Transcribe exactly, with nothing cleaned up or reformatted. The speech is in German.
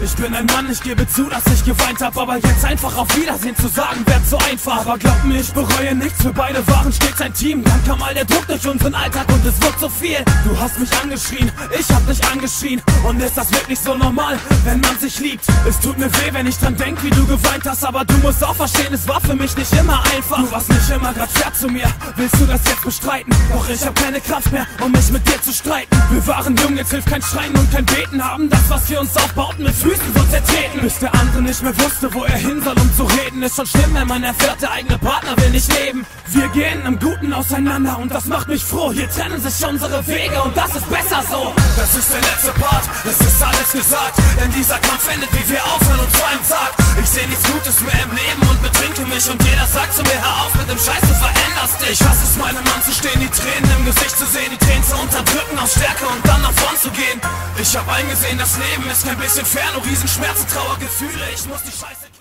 Ich bin ein Mann, ich gebe zu, dass ich geweint hab, aber jetzt einfach auf Wiedersehen zu sagen, wär zu einfach. Aber glaub mir, ich bereue nichts, wir beide waren stets ein Team. Dann kam all der Druck durch unseren Alltag und es wird so viel. Du hast mich angeschrien, ich hab dich angeschrien. Und ist das wirklich so normal, wenn man sich liebt? Es tut mir weh, wenn ich dran denk, wie du geweint hast, aber du musst auch verstehen, es war für mich nicht immer einfach. Du warst nicht immer grad fair zu mir, willst du das jetzt bestreiten? Doch ich hab keine Kraft mehr, um mich mit dir zu streiten. Wir waren jung, jetzt hilft kein Schreien und kein Beten, haben das, was wir uns aufbauten, mit Füßen so zertreten. Bis der andere nicht mehr wusste, wo er hin soll, um zu reden. Ist schon schlimm, wenn man erfährt, der eigene Partner will nicht leben. Wir gehen im Guten auseinander und das macht mich froh. Hier trennen sich unsere Wege und das ist besser so. Das ist der letzte Part, es ist alles gesagt, denn dieser Kampf endet, wie wir aufhören und zu einem Tag. Ich seh nichts Gutes mehr im Leben und betrinke mich und jeder sagt zu mir, hör auf mit dem Scheiß, du veränderst dich. Ich hasse es, meinem Mann zu stehen, die Tränen im Gesicht zu sehen, die Tränen zu unterdrücken aus Stärke und dann nach vorn zu gehen. Ich hab eingesehen, das Leben ist kein bisschen fair, nur Riesenschmerzen, Trauer, Gefühle, ich muss die Scheiße